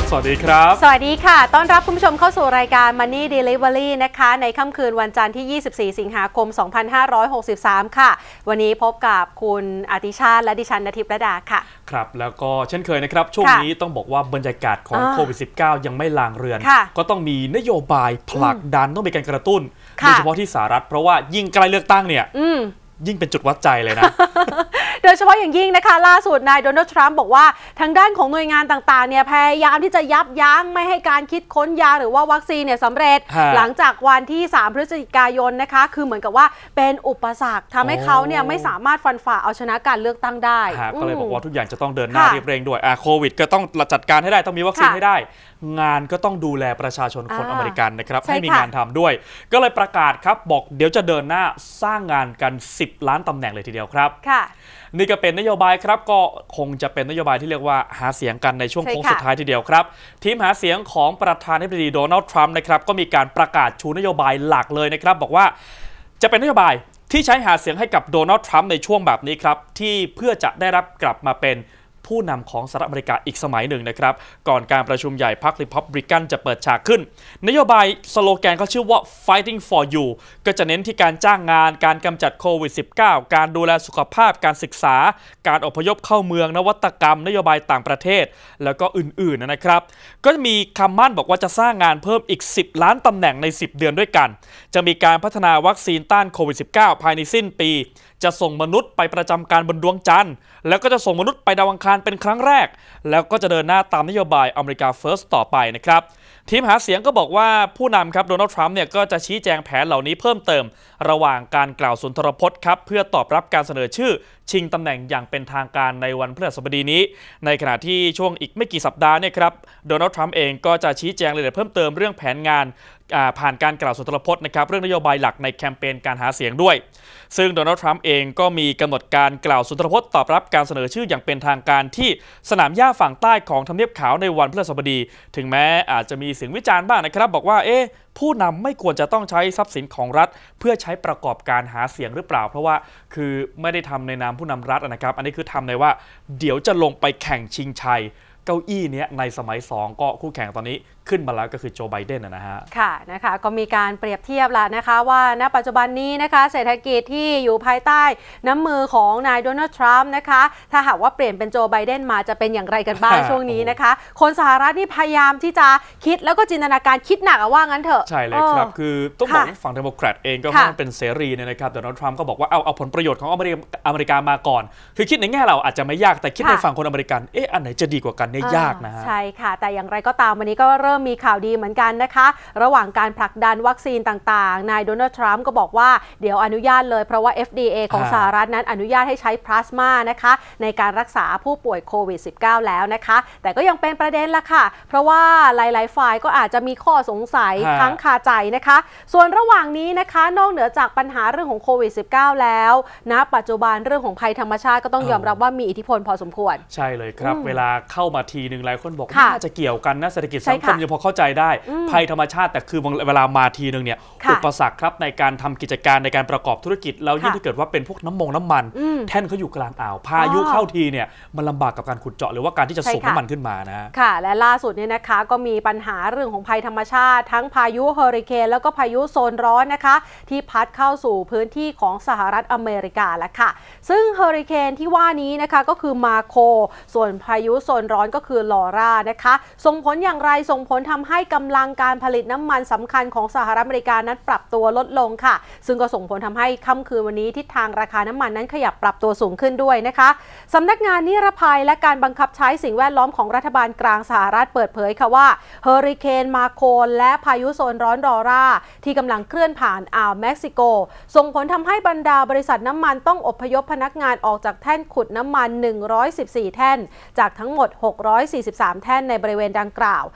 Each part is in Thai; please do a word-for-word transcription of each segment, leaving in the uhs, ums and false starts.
สวัสดีครับสวัสดีค่ะต้อนรับคุณผู้ชมเข้าสู่รายการ Money Delivery นะคะในค่ำคืนวันจันทร์ที่ยี่สิบสี่สิงหาคมสองพันห้าร้อยหกสิบสามค่ะวันนี้พบกับคุณอติชาติและดิฉันณทิพย์ระดาค่ะครับแล้วก็เช่นเคยนะครับช่วงนี้ต้องบอกว่าบรรยากาศของโควิด สิบเก้า ยังไม่ลางเรือนก็ต้องมีนโยบายผลักดันต้องมีการกระตุ้นโดยเฉพาะที่สหรัฐเพราะว่ายิ่งใกล้เลือกตั้งเนี่ยยิ่งเป็นจุดวัดใจเลยนะโดยเฉพาะอย่างยิ่งนะคะล่าสุดนายโดนัลด์ทรัมป์บอกว่าทางด้านของหน่วยงานต่างๆเนี่ยพยายามที่จะยับยั้งไม่ให้การคิดค้นยาหรือว่าวัคซีนเนี่ยสำเร็จหลังจากวันที่สามพฤศจิกายนนะคะคือเหมือนกับว่าเป็นอุปสรรคทำให้เขาเนี่ยไม่สามารถฟันฝ่าเอาชนะการเลือกตั้งได้ก็เลยบอกว่าทุกอย่างจะต้องเดินหน้ารีบเร่งด้วยโควิดก็ต้องจัดการให้ได้ต้องมีวัคซีนให้ได้งานก็ต้องดูแลประชาชนคนอเมริกันนะครับให้มีงานทำด้วยก็เลยประกาศครับบอกเดี๋ยวจะเดินหน้าสร้างงานกันสิบล้านตำแหน่งเลยทีเดียวครับนี่ก็เป็นนโยบายครับก็คงจะเป็นนโยบายที่เรียกว่าหาเสียงกันในช่วงโค้งสุดท้ายทีเดียวครับทีมหาเสียงของประธานาธิบดีโดนัลด์ทรัมป์นะครับก็มีการประกาศชูนโยบายหลักเลยนะครับบอกว่าจะเป็นนโยบายที่ใช้หาเสียงให้กับโดนัลด์ทรัมป์ในช่วงแบบนี้ครับที่เพื่อจะได้รับกลับมาเป็นผู้นำของสหรัฐอเมริกาอีกสมัยหนึ่งนะครับก่อนการประชุมใหญ่พรรคริพับลิกันจะเปิดฉากขึ้นนโยบายสโลแกนเขาชื่อว่า fighting for you ก็จะเน้นที่การจ้างงานการกำจัดโควิด สิบเก้า การดูแลสุขภาพการศึกษาการอพยพเข้าเมืองนวัตกรรมนโยบายต่างประเทศแล้วก็อื่นๆนะครับก็จะมีคำมั่นบอกว่าจะสร้างงานเพิ่มอีกสิบล้านตำแหน่งในสิบเดือนด้วยกันจะมีการพัฒนาวัคซีนต้านโควิด สิบเก้า ภายในสิ้นปีจะส่งมนุษย์ไปประจำการบนดวงจันทร์แล้วก็จะส่งมนุษย์ไปดาวอังคารเป็นครั้งแรกแล้วก็จะเดินหน้าตามนโยบายอเมริกาเฟิร์สต่อไปนะครับทีมหาเสียงก็บอกว่าผู้นำครับโดนัลด์ทรัมป์เนี่ยก็จะชี้แจงแผนเหล่านี้เพิ่มเติมระหว่างการกล่าวสุนทรพจน์ครับเพื่อตอบรับการเสนอชื่อชิงตำแหน่งอย่างเป็นทางการในวันพฤหัสบดีนี้ในขณะที่ช่วงอีกไม่กี่สัปดาห์เนี่ยครับโดนัลด์ทรัมป์เองก็จะชี้แจงรายละเอียดเพิ่มเติมเรื่องแผนงานผ่านการกล่าวสุนทรพจน์นะครับเรื่องนโยบายหลักในแคมเปญการหาเสียงด้วยซึ่งโดนัลด์ทรัมป์เองก็มีกำหนดการกล่าวสุนทรพจน์ตอบรับการเสนอชื่ออย่างเป็นทางการที่สนามหญ้าฝั่งใต้ของทำเนียบขาวในวันพฤหัสบดีถึงแม้อาจจะมีเสียงวิจารณ์บ้างนะครับบอกว่าเอ๊ะผู้นำไม่ควรจะต้องใช้ทรัพย์สินของรัฐเพื่อใช้ประกอบการหาเสียงหรือเปล่าเพราะว่าคือไม่ได้ทำในนามผู้นำรัฐนะครับอันนี้คือทำในว่าเดี๋ยวจะลงไปแข่งชิงชัยเก้าอี้นี้ในสมัยสองก็คู่แข่งตอนนี้ขึ้นมาแล้วก็คือโจไบเดนนะฮะค่ะนะคะก็มีการเปรียบเทียบแล้วนะคะว่าณปัจจุบันนี้นะคะเศรษฐกิจที่อยู่ภายใต้น้ำมือของนายโดนัลด์ทรัมป์นะคะถ้าหากว่าเปลี่ยนเป็นโจไบเดนมาจะเป็นอย่างไรกันบ้าง ช่วงนี้นะคะคนสหรัฐนี่พยายามที่จะคิดแล้วก็จินตนาการคิดหนักว่างั้นเถอะใช่เลยครับคือต้องบอกว่าฝั่งเดโมแครตเองก็ค่อนข้างเป็นเสรีเนี่ยนะครับโดนัลด์ทรัมป์ก็บอกว่าเอาเอาผลประโยชน์ของอเมริกาอเมริกามาก่อนคือคิดในแง่เราอาจจะไม่ยากแต่คิดในฝั่งคนอเมริกันเอ๊ะอันไหนจะดีกว่ากันเนี่ยยากนะฮะใช่ค่ะแต่อย่างไรก็ตามวันนี้ก็เริ่มมีข่าวดีเหมือนกันนะคะระหว่างการผลักดันวัคซีนต่างๆนายโดนัลด์ทรัมป์ก็บอกว่าเดี๋ยวอนุญาตเลยเพราะว่า เอฟ ดี เอ ของสหรัฐนั้นอนุญาตให้ใช้พลาสมานะคะในการรักษาผู้ป่วยโควิด สิบเก้า แล้วนะคะแต่ก็ยังเป็นประเด็นละค่ะเพราะว่าหลายๆฝ่ายก็อาจจะมีข้อสงสัยทั้งคาใจนะคะส่วนระหว่างนี้นะคะนอกเหนือจากปัญหาเรื่องของโควิด สิบเก้า แล้วณปัจจุบันเรื่องของภัยธรรมชาติก็ต้องยอมรับว่ามีอิทธิพลพอสมควรใช่เลยครับเวลาเข้ามาทีนึงหลายคนบอกน่าจะเกี่ยวกันนะเศรษฐกิจสังคมยังพอเข้าใจได้ภัยธรรมชาติแต่คือเวลามาทีนึงเนี่ยอุปสรรคครับในการทำกิจการในการประกอบธุรกิจแล้วยิ่งถ้าเกิดว่าเป็นพวกน้ำมงน้ำมันแท่นเขาอยู่กลางอ่าวพายุเข้าทีเนี่ยมันลำบากกับการขุดเจาะหรือว่าการที่จะส่งน้ำมันขึ้นมานะค่ะและล่าสุดเนี่ยนะคะก็มีปัญหาเรื่องของภัยธรรมชาติทั้งพายุเฮอริเคนแล้วก็พายุโซนร้อนนะคะที่พัดเข้าสู่พื้นที่ของสหรัฐอเมริกาแล้วค่ะซึ่งเฮอริเคนที่ว่านี้นะคะก็คือมาโคส่วนพายุโซนร้อนก็คือลอร่านะคะส่งผลอย่างไรส่งผลทำให้กำลังการผลิตน้ำมันสำคัญของสหรัฐอเมริกานั้นปรับตัวลดลงค่ะซึ่งก็ส่งผลทำให้ค่ำคืนวันนี้ทิศทางราคาน้ำมันนั้นขยับปรับตัวสูงขึ้นด้วยนะคะสำนักงานนิรภัยและการบังคับใช้สิ่งแวดล้อมของรัฐบาลกลางสหรัฐเปิดเผยค่ะว่าเฮอริเคนมาโคและพายุโซนร้อนลอร่าที่กำลังเคลื่อนผ่านอ่าวเม็กซิโกส่งผลทำให้บรรดาบริษัทน้ำมันต้องอพยพพนักงานออกจากแท่นขุดน้ำมันหนึ่งร้อยสิบสี่แท่นจากทั้งหมดหกร้อยสี่สิบสามแท่นในบริเวณดังกล่าวและ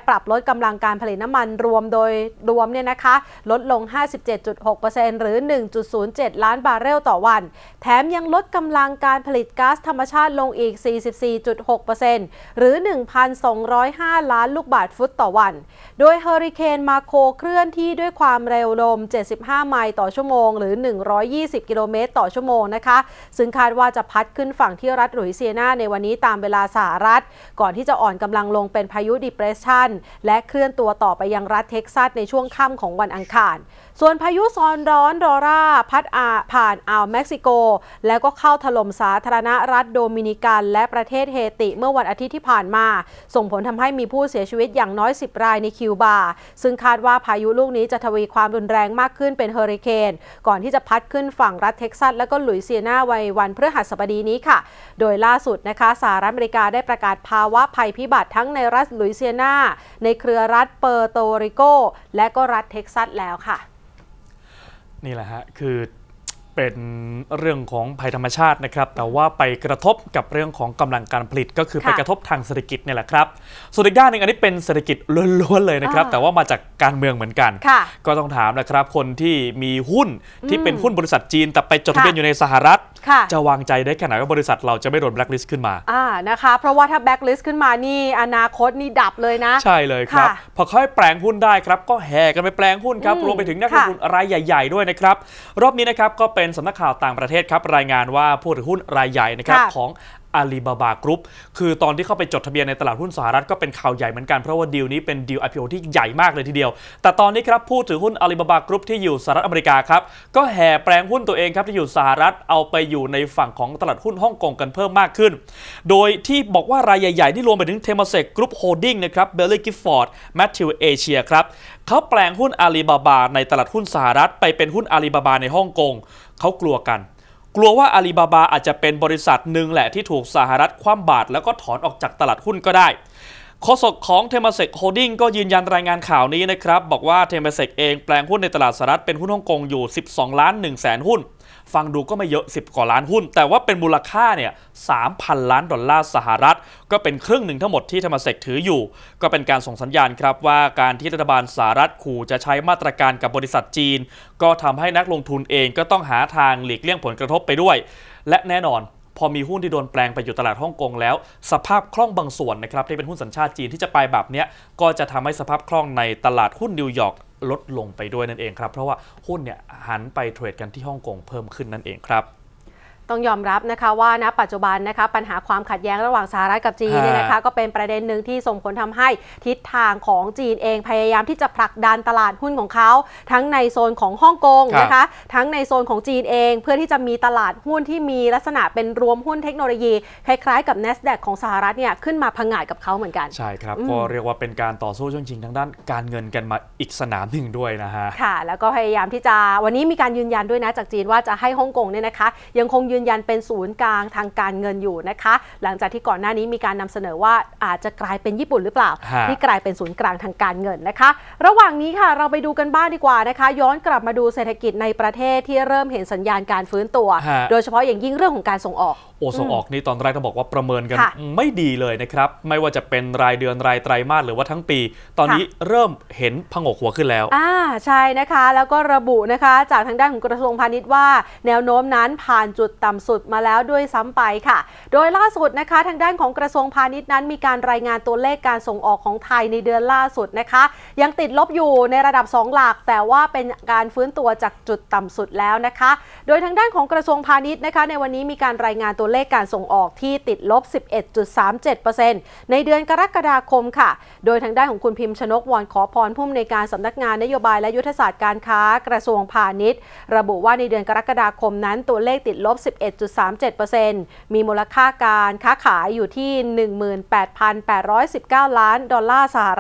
ปรับลดกำลังการผลิตน้ำมันรวมโดยรวมเนี่ยนะคะลดลง ห้าสิบเจ็ดจุดหกเปอร์เซ็นต์ หรือ หนึ่งจุดศูนย์เจ็ด ล้านบาร์เรลต่อวันแถมยังลดกำลังการผลิตก๊าซธรรมชาติลงอีก สี่สิบสี่จุดหกเปอร์เซ็นต์ หรือ หนึ่งพันสองร้อยห้า ล้านลูกบาศก์ฟุตต่อวันโดยเฮอริเคนมาโคเคลื่อนที่ด้วยความเร็วลมเจ็ดสิบห้าไมล์ต่อชั่วโมงหรือหนึ่งร้อยยี่สิบกิโลเมตรต่อชั่วโมงนะคะซึ่งคาดว่าจะพัดขึ้นฝั่งที่รัฐหลุยเซียนาในวันนี้ตามเวลาสหรัฐก่อนที่จะอ่อนกำลังลงเป็นพายุดิเพรสชันและเคลื่อนตัวต่อไปยังรัฐเท็กซัสในช่วงค่ำของวันอังคารส่วนพายุโซนร้อนดอร่าพัดผ่านอ่าวเม็กซิโกแล้วก็เข้าถล่มสาธารณรัฐโดมินิกันและประเทศเฮติเมื่อวันอาทิตย์ที่ผ่านมาส่งผลทำให้มีผู้เสียชีวิตอย่างน้อยสิบรายในคิวบาซึ่งคาดว่าพายุลูกนี้จะทวีความรุนแรงมากขึ้นเป็นเฮอริเคนก่อนที่จะพัดขึ้นฝั่งรัฐเท็กซัสและก็หลุยเซียนาในวันพฤหัสบดีนี้ค่ะโดยล่าสุดนะคะสหรัฐอเมริกาได้ประกาศภาวะภัยพิบัติทั้งในรัฐหลุยเซียนาในเครือรัฐเปอร์โตริโกและก็รัฐเท็กซัสแล้วค่ะนี่แหละฮะคือเป็นเรื่องของภัยธรรมชาตินะครับแต่ว่าไปกระทบกับเรื่องของกำลังการผลิตก็คือไปกระทบทางเศรษฐกิจนี่แหละครับส่วนอีกด้านหนึ่งอันนี้เป็นเศรษฐกิจล้วนๆเลยนะครับแต่ว่ามาจากการเมืองเหมือนกันก็ต้องถามนะครับคนที่มีหุ้นที่เป็นหุ้นบริษัทจีนแต่ไปจดทะเบียนอยู่ในสหรัฐจะวางใจได้แค่ไหนว่าบริษัทเราจะไม่โดนแบล็คลิสต์ขึ้นมาอ่านะคะเพราะว่าถ้าแบล็คลิสต์ขึ้นมานี่อนาคตนี่ดับเลยนะใช่เลยครับพอเขาให้แปลงหุ้นได้ครับก็แห่กันไปแปลงหุ้นครับรวมไปถึงนักลงทุนรายใหญ่ๆด้วยนะครับรอบนี้นะครับก็เป็นสำนักข่าวต่างประเทศครับรายงานว่าผู้ถือหุ้นรายใหญ่นะครับของอาลีบาบากรุ๊ปคือตอนที่เข้าไปจดทะเบียนในตลาดหุ้นสหรัฐก็เป็นข่าวใหญ่เหมือนกันเพราะว่าดีลนี้เป็นดีล ไอ พี โอ ที่ใหญ่มากเลยทีเดียวแต่ตอนนี้ครับผู้ถือหุ้นอาลีบาบากรุ๊ปที่อยู่สหรัฐอเมริกาครับก็แห่แปลงหุ้นตัวเองครับที่อยู่สหรัฐเอาไปอยู่ในฝั่งของตลาดหุ้นฮ่องกงกันเพิ่มมากขึ้นโดยที่บอกว่ารายใหญ่ๆที่รวมไปถึงเทมเซกกรุ๊ปโฮลดิ้งนะครับเบลลี่กิฟฟอร์ดแมทธิวเอเชียครับเขาแปลงหุ้นอาลีบาบาในตลาดหุ้นสหรัฐไปเป็นหุ้นอาลีบาบาในฮ่องกงเขากลัวกันกลัวว่าอาลีบาบาอาจจะเป็นบริษัทหนึ่งแหละที่ถูกสหรัฐคว่ำบาตรแล้วก็ถอนออกจากตลาดหุ้นก็ได้โฆษกของเทมเซกโฮลดิ้งก็ยืนยันรายงานข่าวนี้นะครับบอกว่าเทมเซกเองแปลงหุ้นในตลาดสหรัฐเป็นหุ้นฮ่องกงอยู่สิบสองล้านหนึ่งแสนหุ้นฟังดูก็ไม่เยอะสิบกว่าล้านหุ้นแต่ว่าเป็นมูลค่าเนี่ย สามพัน ล้านดอลลาร์สหรัฐก็เป็นครึ่งหนึ่งทั้งหมดที่เทมเซกถืออยู่ก็เป็นการส่งสัญญาณครับว่าการที่รัฐบาลสหรัฐขู่จะใช้มาตรการกับบริษัทจีนก็ทำให้นักลงทุนเองก็ต้องหาทางหลีกเลี่ยงผลกระทบไปด้วยและแน่นอนพอมีหุ้นที่โดนแปลงไปอยู่ตลาดฮ่องกงแล้วสภาพคล่องบางส่วนนะครับที่เป็นหุ้นสัญชาติจีนที่จะไปแบบนี้ก็จะทำให้สภาพคล่องในตลาดหุ้นนิวยอร์กลดลงไปด้วยนั่นเองครับเพราะว่าหุ้นเนี่ยหันไปเทรดกันที่ฮ่องกงเพิ่มขึ้นนั่นเองครับต้องยอมรับนะคะว่าณปัจจุบันนะคะปัญหาความขัดแย้งระหว่างสหรัฐกับจีนเนี่ยนะคะก็เป็นประเด็นหนึ่งที่ส่งผลทำให้ทิศทางของจีนเองพยายามที่จะผลักดันตลาดหุ้นของเขาทั้งในโซนของฮ่องกงนะคะทั้งในโซนของจีนเองเพื่อที่จะมีตลาดหุ้นที่มีลักษณะเป็นรวมหุ้นเทคโนโลยีคล้ายๆกับ NASDAQ ของสหรัฐเนี่ยขึ้นมาพังงาดกับเขาเหมือนกันใช่ครับก็เรียกว่าเป็นการต่อสู้ช่วงชิงทางด้านการเงินกันมาอีกสนามหนึ่งด้วยนะฮะค่ะแล้วก็พยายามที่จะวันนี้มีการยืนยันด้วยนะจากจีนว่าจะให้ฮ่องกงเนี่ยนะคะยังคงยืนยันเป็นศูนย์กลางทางการเงินอยู่นะคะหลังจากที่ก่อนหน้านี้มีการนำเสนอว่าอาจจะกลายเป็นญี่ปุ่นหรือเปล่าที่กลายเป็นศูนย์กลางทางการเงินนะคะระหว่างนี้ค่ะเราไปดูกันบ้างดีกว่านะคะย้อนกลับมาดูเศรษฐกิจในประเทศที่เริ่มเห็นสัญญาณการฟื้นตัวโดยเฉพาะอย่างยิ่งเรื่องของการส่งออกโอส่งออกนี่ตอนแรกต้องบอกว่าประเมินกันไม่ดีเลยนะครับไม่ว่าจะเป็นรายเดือนรายไตรมาสหรือว่าทั้งปีตอนนี้เริ่มเห็นผงกหัวขึ้นแล้วอ่าใช่นะคะแล้วก็ระบุนะคะจากทางด้านของกระทรวงพาณิชย์ว่าแนวโน้มนั้นผ่านจุดต่ำสุดมาแล้วด้วยซ้ำไปค่ะโดยล่าสุดนะคะทางด้านของกระทรวงพาณิชย์นั้นมีการรายงานตัวเลขการส่งออกของไทยในเดือนล่าสุดนะคะยังติดลบอยู่ในระดับสองหลักแต่ว่าเป็นการฟื้นตัวจากจุดต่ำสุดแล้วนะคะโดยทางด้านของกระทรวงพาณิชย์นะคะในวันนี้มีการรายงานตัวเลขการส่งออกที่ติดลบ สิบเอ็ดจุดสามเจ็ดเปอร์เซ็นต์ ในเดือนกรกฎาคมค่ะโดยทางด้านของคุณพิมพ์ชนกวอนขอพรผู้อำนวยการสำนักงานนโยบายและยุทธศาสตร์การค้ากระทรวงพาณิชย์ระบุว่าในเดือนกรกฎาคมนั้นตัวเลขติดลบ สิบเอ็ดจุดสามเจ็ดเปอร์เซ็นต์ มีมูลค่าการค้าขายอยู่ที่ หนึ่งหมื่นแปดพันแปดร้อยสิบเก้า ล้านดอลลาร์สหรัฐ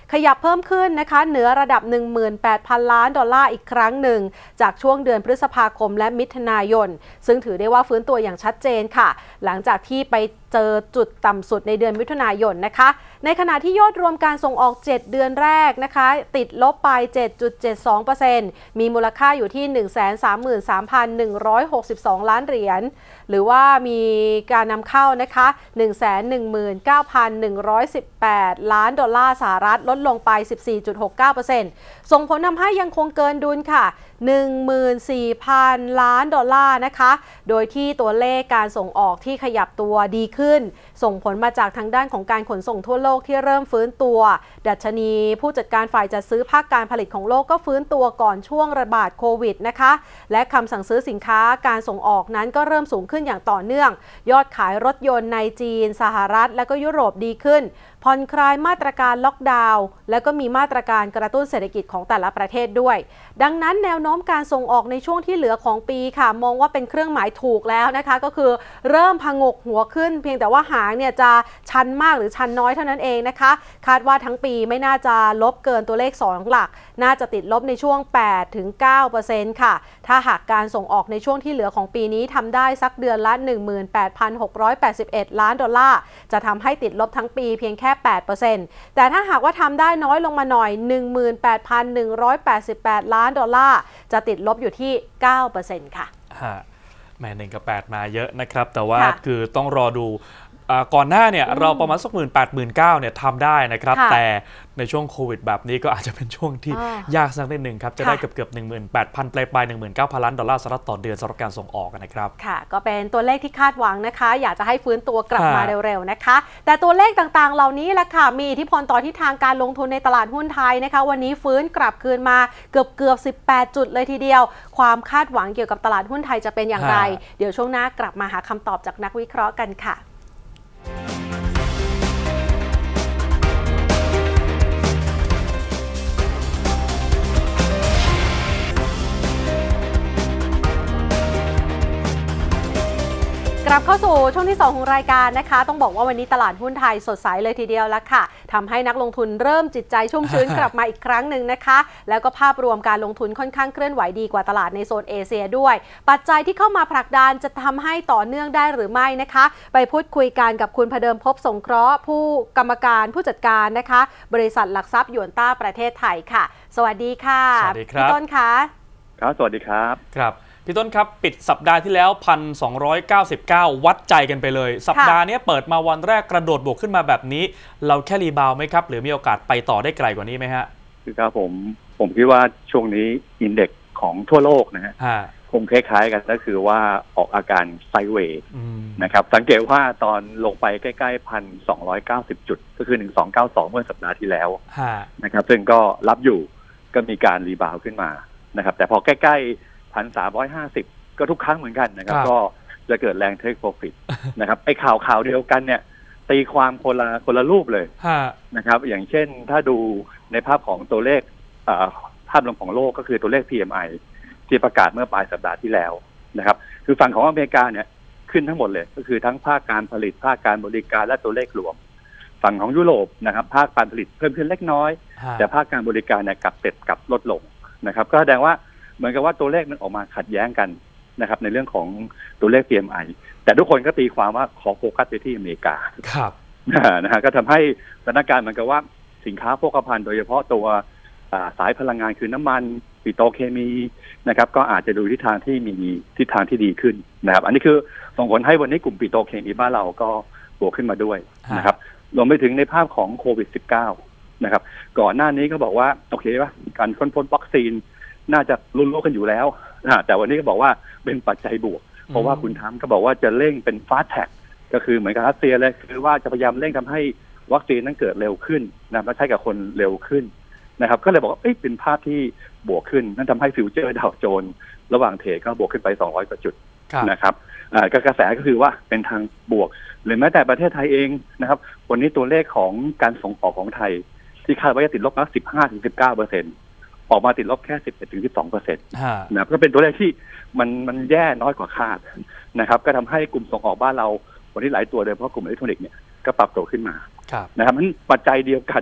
ขยับเพิ่มขึ้นนะคะเหนือระดับ หนึ่งหมื่นแปดพัน ล้านดอลลาร์อีกครั้งหนึ่งจากช่วงเดือนพฤษภาคมและมิถุนายนซึ่งถือได้ว่าฟื้นตัวอย่างชัดเจนค่ะหลังจากที่ไปเจอจุดต่ำสุดในเดือนมิถุนายนนะคะในขณะที่ยอดรวมการส่งออกเจ็ดเดือนแรกนะคะติดลบไป เจ็ดจุดเจ็ดสองเปอร์เซ็นต์ มีมูลค่าอยู่ที่ หนึ่งแสนสามหมื่นสามพันหนึ่งร้อยหกสิบสอง ล้านเหรียญหรือว่ามีการนำเข้านะคะ หนึ่งแสนหนึ่งหมื่นเก้าพันหนึ่งร้อยสิบแปด ล้านดอลลาร์สหรัฐลดลงไป สิบสี่จุดหกเก้าเปอร์เซ็นต์ ส่งผลทำให้ยังคงเกินดุลค่ะ หนึ่งหมื่นสี่พัน ล้านดอลลาร์นะคะโดยที่ตัวเลขการส่งออกที่ขยับตัวดีขึ้นส่งผลมาจากทางด้านของการขนส่งทั่วโลกที่เริ่มฟื้นตัวดัชนีผู้จัดการฝ่ายจัดซื้อภาคการผลิตของโลกก็ฟื้นตัวก่อนช่วงระบาดโควิดนะคะและคำสั่งซื้อสินค้าการส่งออกนั้นก็เริ่มสูงขึ้นอย่างต่อเนื่องยอดขายรถยนต์ในจีนสหรัฐและก็ยุโรปดีขึ้นผ่อนคลายมาตรการล็อกดาวน์และก็มีมาตรการกระตุ้นเศรษฐกิจของแต่ละประเทศด้วยดังนั้นแนวโน้มการส่งออกในช่วงที่เหลือของปีค่ะมองว่าเป็นเครื่องหมายถูกแล้วนะคะก็คือเริ่มผงกหัวขึ้นเพียงแต่ว่าหางเนี่ยจะชันมากหรือชันน้อยเท่านั้นเองนะคะคาดว่าทั้งปีไม่น่าจะลบเกินตัวเลขสองหลักน่าจะติดลบในช่วง แปดถึงเก้าเปอร์เซ็นต์ ค่ะถ้าหากการส่งออกในช่วงที่เหลือของปีนี้ทำได้สักเดือนละ หนึ่งหมื่นแปดพันหกร้อยแปดสิบเอ็ด ล้านดอลลาร์จะทำให้ติดลบทั้งปีเพียงแค่ แปดเปอร์เซ็นต์ แต่ถ้าหากว่าทำได้น้อยลงมาหน่อย หนึ่งหมื่นแปดพันหนึ่งร้อยแปดสิบแปด ล้านดอลลาร์จะติดลบอยู่ที่ เก้าเปอร์เซ็นต์ ค่ะแม่หนึ่งกับแปดมาเยอะนะครับแต่ว่าคือต้องรอดูก่อนหน้าเนี่ยเราประมาณสักหมื่นแปดหมื่นเก้าเนี่ยทำได้นะครับแต่ในช่วงโควิดแบบนี้ก็อาจจะเป็นช่วงที่ยากสักนิดหนึ่งครับจะได้เกือบเกือบหนึ่งหมื่นแปดพันปลายปลายหนึ่งหมื่นเก้าพันล้านดอลลาร์สหรัฐต่อเดือนสำหรับการส่งออกนะครับค่ะก็เป็นตัวเลขที่คาดหวังนะคะอยากจะให้ฟื้นตัวกลับมาเร็วๆนะคะแต่ตัวเลขต่างๆเหล่านี้แหละค่ะมีอิทธิพลต่อทิศทางการลงทุนในตลาดหุ้นไทยนะคะวันนี้ฟื้นกลับคืนมาเกือบเกือบสิบแปดจุดเลยทีเดียวความคาดหวังเกี่ยวกับตลาดหุ้นไทยจะเป็นอย่างไรเดี๋ยวช่วงหน้ากลับมาหาคำตอบจากนักวิเคราะห์กันค่ะกลับเข้าสู่ช่วงที่สองของรายการนะคะต้องบอกว่าวันนี้ตลาดหุ้นไทยสดใสเลยทีเดียวแล้วค่ะทำให้นักลงทุนเริ่มจิตใจชุ่มชื้น กลับมาอีกครั้งหนึ่งนะคะแล้วก็ภาพรวมการลงทุนค่อนข้างเคลื่อนไหวดีกว่าตลาดในโซนเอเชียด้วยปัจจัยที่เข้ามาผลักดันจะทำให้ต่อเนื่องได้หรือไม่นะคะไปพูดคุยกันกับคุณพเดิมภพสงเคราะห์ผู้กรรมการผู้จัดการนะคะบริษัทหลักทรัพย์หยวนต้าประเทศไทยค่ะสวัสดีค่ะสวัสดีครับพี่ต้นคะครับสวัสดีครับครับพี่ต้นครับปิดสัปดาห์ที่แล้ว หนึ่งพันสองร้อยเก้าสิบเก้า วัดใจกันไปเลยสัปดาห์นี้เปิดมาวันแรกกระโดดบวกขึ้นมาแบบนี้เราแค่รีบาวไหมครับหรือมีโอกาสไปต่อได้ไกลกว่านี้ไหมฮะคือครับผมผมคิดว่าช่วงนี้อินเด็กซ์ของทั่วโลกนะฮะคงคล้ายๆกันก็คือว่าออกอาการไซด์เวย์นะครับสังเกตว่าตอนลงไปใกล้ๆ หนึ่งพันสองร้อยเก้าสิบ จุดก็คือหนึ่งพันสองร้อยเก้าสิบสองเมื่อสัปดาห์ที่แล้วนะครับซึ่งก็รับอยู่ก็มีการรีบาวขึ้นมานะครับแต่พอใกล้ๆ หนึ่งพันสามร้อยห้าสิบก็ทุกครั้งเหมือนกันนะครับก็จะเกิดแรงเทคโปรฟิตนะครับไอ้ข่าวข่าวเดียวกันเนี่ยตีความคนละคนละรูปเลยนะครับอย่างเช่นถ้าดูในภาพของตัวเลขภาพรวมของโลกก็คือตัวเลข พี เอ็ม ไอ ที่ประกาศเมื่อปลายสัปดาห์ที่แล้วนะครับคือฝั่งของอเมริกาเนี่ยขึ้นทั้งหมดเลยก็คือทั้งภาคการผลิตภาคการบริการและตัวเลขรวมฝั่งของยุโรปนะครับภาคการผลิตเพิ่มขึ้นเล็กน้อยแต่ภาคการบริการเนี่ยกลับเต็ดกลับลดลงนะครับก็แสดงว่าเหมือนกับว่าตัวเลขมันออกมาขัดแย้งกันนะครับในเรื่องของตัวเลข พี เอ็ม ไอ แต่ทุกคนก็ตีความว่าขอโฟกัสไปที่อเมริกาครับนะฮะก็ทำให้สถานการณ์เหมือนกับว่าสินค้าโภคภัณฑ์โดยเฉพาะตัวสายพลังงานคือน้ำมันปิโตรเคมีนะครับก็อาจจะดูทิศทางที่มีทิศทางที่ดีขึ้นนะครับอันนี้คือส่งผลให้วันนี้กลุ่มปิโตรเคมีบ้านเราก็บวกขึ้นมาด้วยนะครับรวมไปถึงในภาพของโควิด สิบเก้า นะครับก่อนหน้านี้ก็บอกว่าโอเคป่ะการค้นพบวัคซีนน่าจะลุ้นโลกกันอยู่แล้วแต่วันนี้ก็บอกว่าเป็นปัจจัยบวกเพราะว่าคุณทรัมป์ก็บอกว่าจะเร่งเป็นฟาสต์แท็กก็คือเหมือนกับรัสเซียเลยคือว่าจะพยายามเร่งทำให้วัคซีนนั้นเกิดเร็วขึ้นนะและใช้กับคนเร็วขึ้นนะครับก็เลยบอกว่าเอ๊ะเป็นภาพที่บวกขึ้นนั่นทำให้ฟิวเจอร์ดาวโจนส์ระหว่างเทรดก็บวกขึ้นไปสองร้อยกว่าจุดนะครับกระแสก็คือว่าเป็นทางบวกหรือแม้แต่ประเทศไทยเองนะครับวันนี้ตัวเลขของการส่งออกของไทยที่คาดว่าจะติดลบมาสิบห้าถึงสิบเก้าเปอร์เซ็นต์ออกมาติดลบแค่ สิบเอ็ดถึงสิบสองเปอร์เซ็นต์ นะครับก็เป็นตัวเลขที่มันมันแย่น้อยกว่าคาดนะครับก็ทำให้กลุ่มส่งออกบ้านเราวันนี้หลายตัวโดยเฉพาะกลุ่มอิเล็กทรอนิกส์เนี่ยก็ปรับตัวขึ้นมานะครับมันปัจจัยเดียวกัน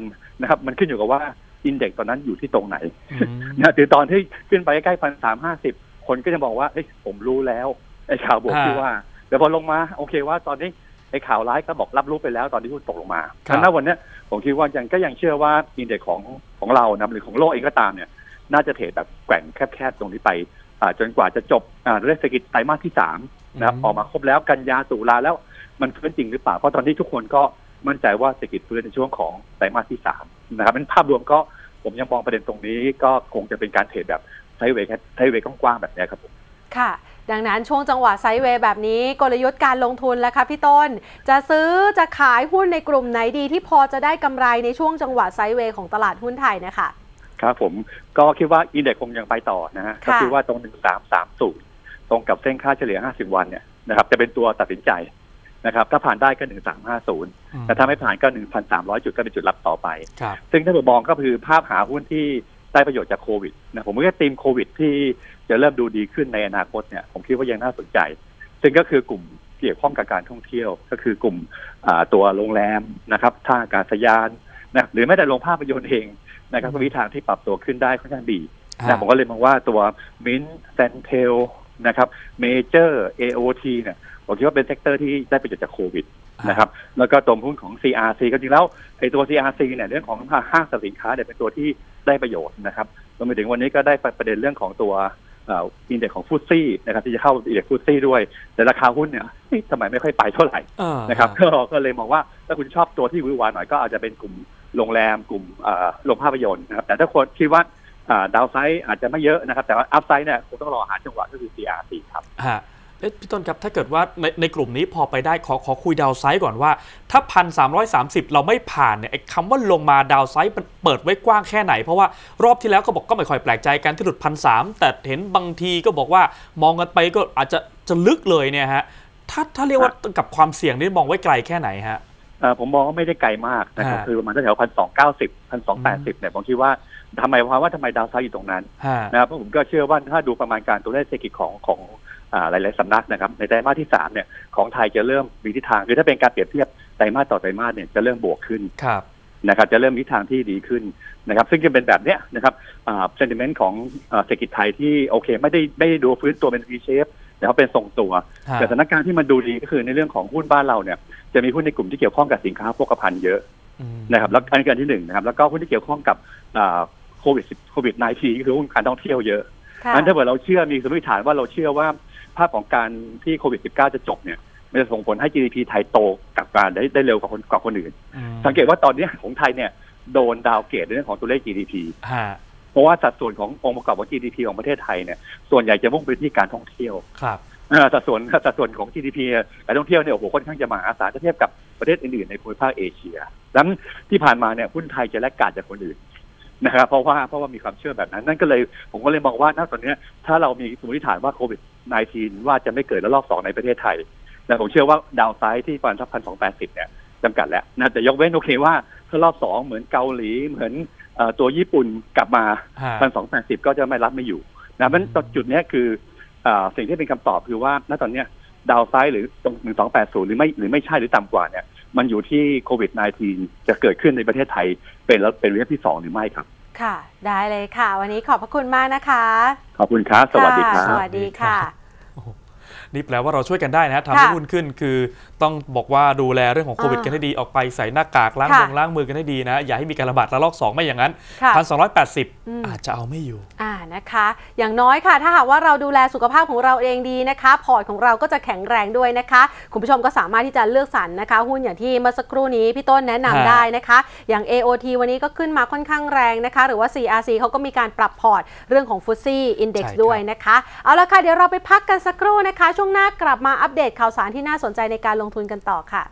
นะครับมันขึ้นอยู่กับว่าอินเด็กซ์ตอนนั้นอยู่ที่ตรงไหนนะถึงตอนที่ขึ้นไปใกล้พันสามห้าสิบคนก็จะบอกว่าเอ้ยผมรู้แล้วไอ้ข่าวบวกที่ว่าแต่พอลงมาโอเคว่าตอนนี้ไอ้ข่าวร้ายก็บอกรับรู้ไปแล้วตอนที่หุ้นตกลงมาฉะนั้นวันนี้ผมคิดว่ายังก็ยังเชื่อว่าอินเด็กซ์ของของเรานะหรือของโลกเองก็ตามเนี่ยน่าจะเทรดแบบแกว่งแคบๆตรงนี้ไปจนกว่าจะจบเรื่องเศรษฐกิจไตรมาสที่สามนะครับออกมาครบแล้วกันยาตุลาแล้วมันฟื้นจริงหรือเปล่าเพราะตอนนี้ทุกคนก็มั่นใจว่าเศรษฐกิจฟื้นในช่วงของไตรมาสที่สามนะครับเป็นภาพรวมก็ผมยังมองประเด็นตรงนี้ก็คงจะเป็นการเทรดแบบไซด์เวย์ไซด์เวย์กว้างๆแบบนี้ครับผมค่ะดังนั้นช่วงจังหวะไซด์เวย์แบบนี้กลยุทธ์การลงทุนแล้วค่ะพี่ต้นจะซื้อจะขายหุ้นในกลุ่มไหนดีที่พอจะได้กำไรในช่วงจังหวะไซด์เวย์ของตลาดหุ้นไทยนะคะครับผมก็คิดว่าอินเด็กซ์คงยังไปต่อนะฮะก็คือว่าตรงหนึ่งสามสามศูนย์ตรงกับเส้นค่าเฉลี่ยห้าสิบวันเนี่ยนะครับจะเป็นตัวตัดสินใจนะครับถ้าผ่านได้ก็หนึ่งสามห้าศูนย์แต่ถ้าไม่ผ่านก็ หนึ่งพันสามร้อย จุดก็เป็นจุดรับต่อไปซึ่งถ้าผมมองก็คือภาพหาหุ้นที่ได้ประโยชน์จากโควิดนะผมว่าธีมโควิดที่จะเริ่มดูดีขึ้นในอนาคตเนี่ยผมคิดว่ายังน่าสนใจซึ่งก็คือกลุ่มเกี่ยวข้องกับการท่องเที่ยวก็คือกลุ่มตัวโรงแรมนะครับท่าอากาศยานนะหรือแม้แต่โรงภาพยนตร์เองนะครับก็มีทางที่ปรับตัวขึ้นได้ค่อนข้างดีนะผมก็เลยมองว่าตัวมินเซนเทลนะครับเมเจอร์ เอ โอ ที เนี่ยผมคิดว่าเป็นเซกเตอร์ที่ได้ประโยชน์จากโควิดนะครับแล้วก็ตัวหุ้นของ ซี อาร์ ซี ก็จริงแล้วไอ้ตัว ซี อาร์ ซี เนี่ยเรื่องของห้างสรรพสินค้าเนี่ยเป็นตัวที่ได้ประโยชน์นะครับรวมไปถึงวันนี้ก็ได้ประเด็นเรื่องของตัวอินเด็กซ์ของฟุตซี่นะครับที่จะเข้าอินเด็กซ์ฟุตซี่ด้วยแต่ราคาหุ้นเนี่ยทำไมไม่ค่อยไปเท่าไหร่นะครับก็เลยมองว่าถ้าคุณชอบตัวที่วิววาหน่อยก็อาจจะเป็นกลุ่มโรงแรมกลุ่มโรงภาพยนตร์นะครับแต่ถ้าคนคิดว่าดาวไซด์อาจจะไม่เยอะนะครับแต่ว่าอัพไซด์เนี่ยคงต้องรอหาจังหวะก็คือ ซี อาร์ ซี ครับเอ๊ะพี่ต้นครับถ้าเกิดว่าในในกลุ่มนี้พอไปได้ขอขอคุยดาวไซด์ก่อนว่าถ้า หนึ่งพันสามร้อยสามสิบ เราไม่ผ่านเนี่ยไอ้คำว่าลงมาดาวไซด์มันเปิดไว้กว้างแค่ไหนเพราะว่ารอบที่แล้วก็บอกก็ไม่ค่อยแปลกใจกันที่หลุด หนึ่งพันสามร้อย แต่เห็นบางทีก็บอกว่ามองกันไปก็อาจจะจะลึกเลยเนี่ยฮะถ้าถ้าเรียกว่ากับความเสี่ยงนี่มองไว้ไกลแค่ไหนฮะผมมองว่าไม่ได้ไกลมากนะครับคือประมาณแถวหนึ่งพันสองร้อยเก้าสิบ หนึ่งพันสองร้อยแปดสิบเนี่ยผมคิดว่าทำไมเพราะว่าทำไมดาวไซด์อยู่ตรงนั้นนะครับเพราะผมก็เชื่อว่าถ้าดูประมาณการตัวเลขเศรษฐกิจของของหลายๆสำนักนะครับในไตรมาสที่สามเนี่ยของไทยจะเริ่มมีทิศทางคือถ้าเป็นการเปรียบเทียบไตรมาสต่อไตรมาสเนี่ยจะเริ่มบวกขึ้นนะครับจะเริ่มทิศทางที่ดีขึ้นนะครับซึ่งจะเป็นแบบเนี้ยนะครับเซนติเมนต์ของเศรษฐกิจไทยที่โอเคไม่ได้ไม่ได้ดูฟื้นตัวเป็น V shape แต่เขาเป็นทรงตัวแต่สถานการณ์ที่มันดูดีก็คือในเรื่องของหุ้นบ้านเราเนี่ยจะมีหุ้นในกลุ่มที่เกี่ยวข้องกับสินค้าโภคภัณฑ์เยอะนะครับแล้วอันที่หนึ่งนะครับแล้วก็หุ้นที่เกี่ยวข้องกับโควิดโควิด สิบเก้า ก็คือหุ้นการท่องเที่ยวเยอะอันถ้าเกิดเราเชื่อมีสมมติฐานว่าเราเชื่อว่าภาพของการที่โควิด สิบเก้า จะจบเนี่ยมันจะส่งผลให้ จี ดี พี ไทยโตกลับมาได้ได้เร็วกว่าคนกว่าคนอื่นสังเกตว่าตอนนี้ของไทยเนี่ยโดนดาวเกรดในเรื่องของตัวเลข จี ดี พี เพราะว่าสัดส่วนขององค์ประกอบของ จี ดี พี ของประเทศไทยเนี่ยส่วนใหญ่จะมุ่งไปที่การท่องเที่ยวครับสัดส่วนสัดส่วนของ จี ดี พี การท่องเที่ยวเนี่ยโอ้โหค่อนข้างจะมหาศาลถ้าเทียบกับประเทศอื่นๆในภูมิภาคเอเชียดังนั้นที่ผ่านมาเนี่ยหุ้นไทยจะแลกขาดจากคนอื่นนะครับเพราะว่าเพราะว่ามีความเชื่อแบบนั้นนั่นก็เลยผมก็เลยมองว่าณตอนนี้ถ้าเรามีสมมติฐานว่าโควิด สิบเก้า ว่าจะไม่เกิดระลอกสองในประเทศไทยแต่ผมเชื่อว่าดาวไซด์ที่ประมาณสัก หนึ่งพันสองร้อยแปดสิบ เนี่ยจำกัดแล้วนะแต่ยกเว้นโอเคว่าถ้ารอบสองเหมือนเกาหลีเหมือนตัวญี่ปุ่นกลับมา หนึ่งพันสองร้อยแปดสิบ ก็จะไม่รับไม่อยู่นะเพราะฉะนั้นจุดนี้คือสิ่งที่เป็นคำตอบคือว่าณตอนนี้ดาวไซด์หรือตรงหนึ่งพันสองร้อยแปดสิบหรือไม่หรือไม่ใช่หรือต่ำกว่าเนี่ยมันอยู่ที่โควิด สิบเก้า จะเกิดขึ้นในประเทศไทยเป็นแล้วเป็นระยะที่สองหรือไม่ครับค่ะได้เลยค่ะวันนี้ขอบพระคุณมากนะคะขอบคุณครับสวัสดีครับสวัสดีค่ะนี่แปลว่าเราช่วยกันได้นะทำให้หุ้นขึ้นคือต้องบอกว่าดูแลเรื่องของโควิดกันให้ดีออกไปใส่หน้ากากล้างมือล้างมือกันให้ดีนะอย่าให้มีการระบาดระลอกสองไม่อย่างนั้น หนึ่งพันสองร้อยแปดสิบ อาจจะเอาไม่อยู่อ่านะคะอย่างน้อยค่ะถ้าหากว่าเราดูแลสุขภาพของเราเองดีนะคะพอร์ตของเราก็จะแข็งแรงด้วยนะคะคุณผู้ชมก็สามารถที่จะเลือกสรรนะคะหุ้นอย่างที่เมื่อสักครู่นี้พี่ต้นแนะนำได้นะคะอย่าง เอ โอ ที วันนี้ก็ขึ้นมาค่อนข้างแรงนะคะหรือว่า ซี อาร์ ซี เขาก็มีการปรับพอร์ตเรื่องของ ฟุตซี่ Index ด้วยนะคะเอาละค่ะเดี๋ยวเราไปพักกันสักครู่นะคะช่วงหน้ากลับมาอัปเดตข่าวสารที่น่าสนใจในการลงทุนกันต่อค่ะ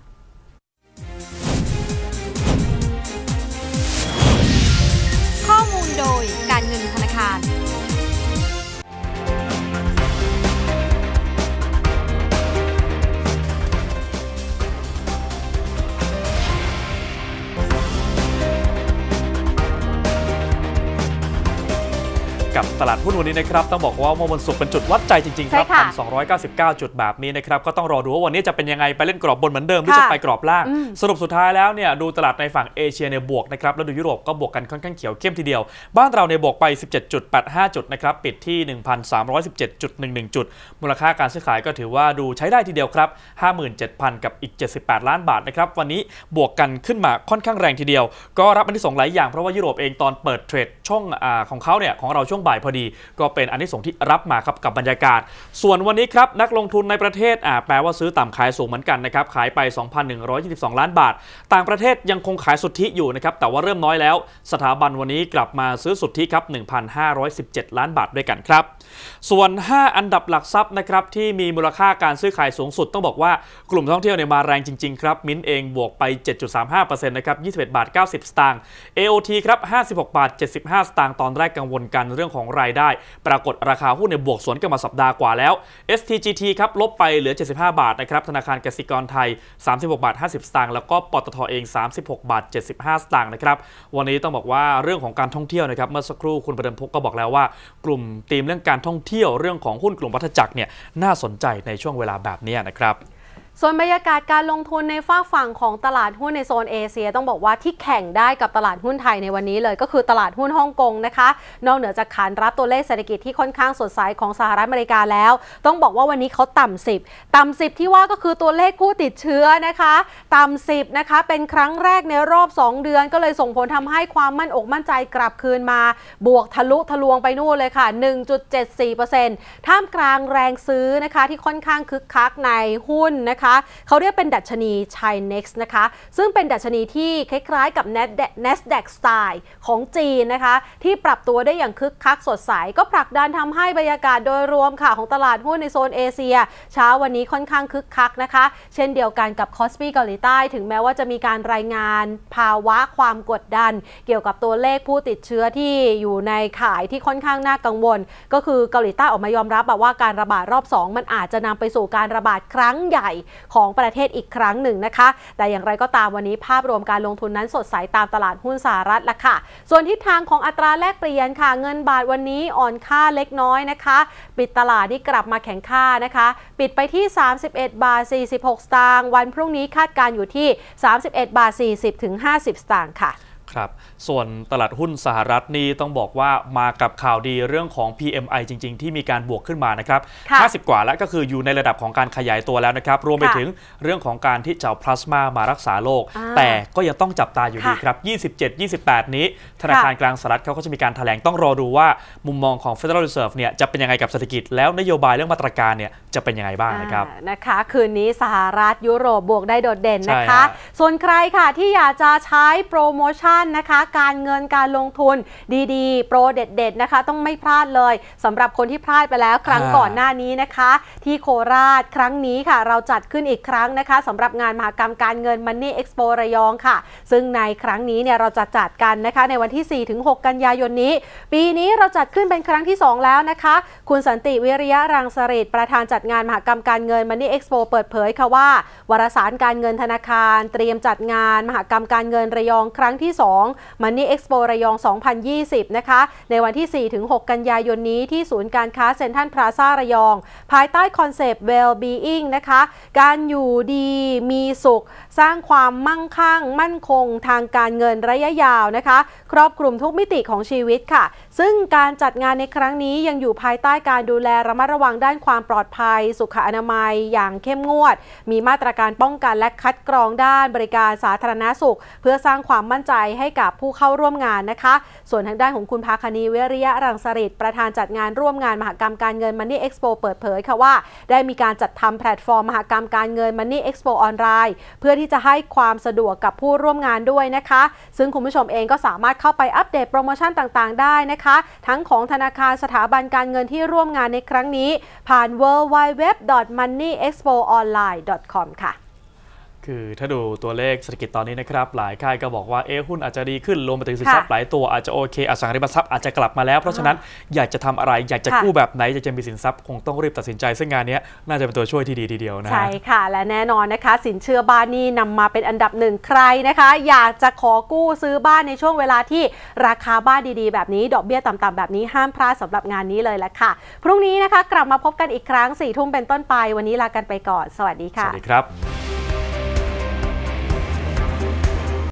ข้อมูลโดยการเงินธนาคารกับตลาดหุ้นวันนี้นะครับต้องบอกว่าเมื่อวันศุกร์เป็นจุดวัดใจจริงๆครับ หนึ่งพันสองร้อยเก้าสิบเก้า จุดแบบนี้นะครับก็ต้องรอดูว่าวันนี้จะเป็นยังไงไปเล่นกรอบบนเหมือนเดิมหรือจะไปกรอบล่างสรุปสุดท้ายแล้วเนี่ยดูตลาดในฝั่งเอเชียเนี่ยบวกนะครับแล้วดูยุโรปก็บวกกันค่อนข้างเขียวเข้มทีเดียวบ้านเราในบวกไป สิบเจ็ดจุดแปดห้า จุดนะครับปิดที่ หนึ่งพันสามร้อยสิบเจ็ดจุดหนึ่งหนึ่ง จุดมูลค่าการซื้อขายก็ถือว่าดูใช้ได้ทีเดียวครับ ห้าหมื่นเจ็ดพัน กับอีกเจ็ดสิบแปดล้านบาทนะครับวันนี้บวกกันขึ้นมาค่อนข้างแรงทีเดียวก็รับอันที่สองหลายอย่างเพราะว่ายุโรปเองตอนเปิดเทรดช่องอ่าของเขาเนี่ยของเราช่วงบ่ายพอดีก็เป็นอันที่สองที่รับมาครับกับบรรยากาศส่วนวันนี้ครับนักลงทุนในประเทศอ่าแปลว่าซื้อต่ำขายสูงเหมือนกันนะครับขายไป สองพันหนึ่งร้อยยี่สิบสอง ล้านบาทต่างประเทศยังคงขายสุทธิอยู่นะครับแต่ว่าเริ่มน้อยแล้วสถาบันวันนี้กลับมาซื้อสุทธิครับ หนึ่งพันห้าร้อยสิบเจ็ด ล้านบาทด้วยกันครับส่วนห้าอันดับหลักทรัพย์นะครับที่มีมูลค่าการซื้อขายสูงสุดต้องบอกว่ากลุ่มท่องเที่ยวเนี่ยมาแรงจริงๆครับมิ้นเองบวกไป เจ็ดจุดสามห้าเปอร์เซ็นต์ นะครับยี่สิบเอ็ดบาทเก้าสิบสตางค์ เอ โอ ที ครับห้าสิบหกบาทเจ็ดสิบห้าสตางค์ตอนแรกกังวลกันเรื่องของรายได้ปรากฏราคาหุ้นในบวกสวนกันมาสัปดาห์กว่าแล้ว เอส ที จี ที ครับลบไปเหลือเจ็ดสิบห้าบาทนะครับธนาคารกสิกรไทยสามสิบหกบาทห้าสิบสตางค์แล้วก็ปตทเองสามสิบหกบาทเจ็ดสิบห้าสตางค์นะครับวันนี้ต้องบอกว่าเรื่องของการท่องเที่ยวนะครับเมื่อสักครู่คุณประเดิมพกก็บอกแล้วว่ากลุ่มธีมเรื่องการท่องเที่ยวเรื่องของหุ้นกลุ่มวัฏจักรเนี่ยน่าสนใจในช่วงเวลาแบบนี้นะครับส่วนบรรยากาศการลงทุนในฝากฝั่งของตลาดหุ้นในโซนเอเชียต้องบอกว่าที่แข่งได้กับตลาดหุ้นไทยในวันนี้เลยก็คือตลาดหุ้นฮ่องกงนะคะนอกเหนือจากขานรับตัวเลขเศรษฐกิจที่ค่อนข้างสดใสของสหรัฐอเมริกาแล้วต้องบอกว่าวันนี้เขาต่ำสิบต่ำสิบที่ว่าก็คือตัวเลขผู้ติดเชื้อนะคะต่ำสิบนะคะเป็นครั้งแรกในรอบสองเดือนก็เลยส่งผลทำให้ความมั่นอกมั่นใจกลับคืนมาบวกทะลุทะลวงไปนู่นเลยค่ะ หนึ่งจุดเจ็ดสี่เปอร์เซ็นต์ ท่ามกลางแรงซื้อนะคะที่ค่อนข้างคึกคักในหุ้นนะคะเขาเรียกเป็นดัชนี Chinex นะคะซึ่งเป็นดัชนีที่คล้ายๆกับ Nasdaq Style ของจีนนะคะที่ปรับตัวได้อย่างคึกคักสดใสก็ผลักดันทำให้บรรยากาศโดยรวมค่ะของตลาดหุ้นในโซนเอเชียเช้าวันนี้ค่อนข้างคึกคักนะคะเช่นเดียวกันกับ Kospi เกาหลีใต้ถึงแม้ว่าจะมีการรายงานภาวะความกดดันเกี่ยวกับตัวเลขผู้ติดเชื้อที่อยู่ในข่ายที่ค่อนข้างน่ากังวลก็คือเกาหลีใต้ออกมายอมรับว่าการระบาดรอบสองมันอาจจะนำไปสู่การระบาดครั้งใหญ่ของประเทศอีกครั้งหนึ่งนะคะแต่อย่างไรก็ตามวันนี้ภาพรวมการลงทุนนั้นสดใสตามตลาดหุ้นสหรัฐละค่ะส่วนทิศทางของอัตราแลกเปลี่ยนค่ะเงินบาทวันนี้อ่อนค่าเล็กน้อยนะคะปิดตลาดที่กลับมาแข็งค่านะคะปิดไปที่สามสิบเอ็ดบาทสี่สิบหกสตางค์วันพรุ่งนี้คาดการอยู่ที่สามสิบเอ็ดบาทสี่สิบถึงห้าสิบสตางค์ค่ะครับส่วนตลาดหุ้นสหรัฐนี่ต้องบอกว่ามากับข่าวดีเรื่องของ พี เอ็ม ไอ จริงๆที่มีการบวกขึ้นมานะครับห้าสิบกว่าแล้วก็คืออยู่ในระดับของการขยายตัวแล้วนะครับรวมไปถึงเรื่องของการที่จะเอาพลาสมามารักษาโรคแต่ก็ยังต้องจับตาอยู่ดีครับยี่สิบเจ็ด ยี่สิบแปดนี้ธนาคารกลางสหรัฐเขาก็จะมีการแถลงต้องรอดูว่ามุมมองของ Federal Reserve เนี่ยจะเป็นยังไงกับเศรษฐกิจแล้วนโยบายเรื่องมาตรการเนี่ยจะเป็นยังไงบ้างนะครับนะคะคืนนี้สหรัฐยุโรปบวกได้โดดเด่นนะคะส่วนใครค่ะที่อยากจะใช้โปรโมชั่นนะคะการเงินการลงทุนดีๆโปรเด็ดๆนะคะต้องไม่พลาดเลยสำหรับคนที่พลาดไปแล้วครั้งก่อนหน้านี้นะคะที่โคราชครั้งนี้ค่ะเราจัดขึ้นอีกครั้งนะคะสำหรับงานมหกรรมการเงิน Money Expo ระยองค่ะซึ่งในครั้งนี้เนี่ยเราจะจัดกันนะคะในวันที่ สี่ถึงหก กันยายนนี้ปีนี้เราจัดขึ้นเป็นครั้งที่สองแล้วนะคะคุณสันติวิริยะรังสฤษดิ์ประธานจัดงานมหกรรมการเงิน Money Expo เปิดเผยค่ะว่าวารสารการเงินธนาคารเตรียมจัดงานมหกรรมการเงินระยองครั้งที่สองMoney Expo ระยอง สองพันยี่สิบ นะคะในวันที่ สี่ถึงหก กันยายนนี้ที่ศูนย์การค้าเซ็นทรัลพลาซ่าระยองภายใต้คอนเซปต์ Well-being นะคะการอยู่ดีมีสุขสร้างความมั่งคั่งมั่นคงทางการเงินระยะยาวนะคะครอบคลุมทุกมิติของชีวิตค่ะซึ่งการจัดงานในครั้งนี้ยังอยู่ภายใต้การดูแลระมัดระวังด้านความปลอดภัยสุขอนามัยอย่างเข้มงวดมีมาตรการป้องกันและคัดกรองด้านบริการสาธารณสุขเพื่อสร้างความมั่นใจให้กับผู้เข้าร่วมงานนะคะส่วนทางด้านของคุณภาคณีวิริยะรังสฤษดิ์ประธานจัดงานร่วมงานมหกรรมการเงิน Money Expo เปิดเผยค่ะว่าได้มีการจัดทำแพลตฟอร์มมหกรรมการเงิน Money Expo ออนไลน์เพื่อที่จะให้ความสะดวกกับผู้ร่วมงานด้วยนะคะซึ่งคุณผู้ชมเองก็สามารถเข้าไปอัปเดตโปรโมชั่นต่างๆได้นะคะทั้งของธนาคารสถาบันการเงินที่ร่วมงานในครั้งนี้ผ่าน ดับเบิลยู ดับเบิลยู ดับเบิลยู ดอท มันนี่ เอ็กซ์โป ออนไลน์ ดอท คอม ค่ะคือถ้าดูตัวเลขเศรษฐกิจตอนนี้นะครับหลายค่ายก็บอกว่าเอ๊ะหุ้นอาจจะดีขึ้นรวมไปถึงสินทรัพย์หลายตัวอาจจะโอเคอสังหาริมทรัพย์อาจจะกลับมาแล้วเพราะฉะนั้นอยากจะทำอะไรอยากจะกู้แบบไหนอยากจะมีสินทรัพย์คงต้องรีบตัดสินใจซึ่งงานนี้น่าจะเป็นตัวช่วยที่ดีทีเดียวนะใช่ค่ะและแน่นอนนะคะสินเชื่อบ้านนี่นำมาเป็นอันดับหนึ่งใครนะคะอยากจะขอกู้ซื้อบ้านในช่วงเวลาที่ราคาบ้านดีๆแบบนี้ดอกเบี้ยต่ำๆแบบนี้ห้ามพลาดสำหรับงานนี้เลยแหละค่ะพรุ่งนี้นะคะกลับมาพบกันอีกครั้งสี่ทุ่มเป็นต้นไปวันนี้ลากันไปก่อนสวัสดีค่ะสวัสดีครับ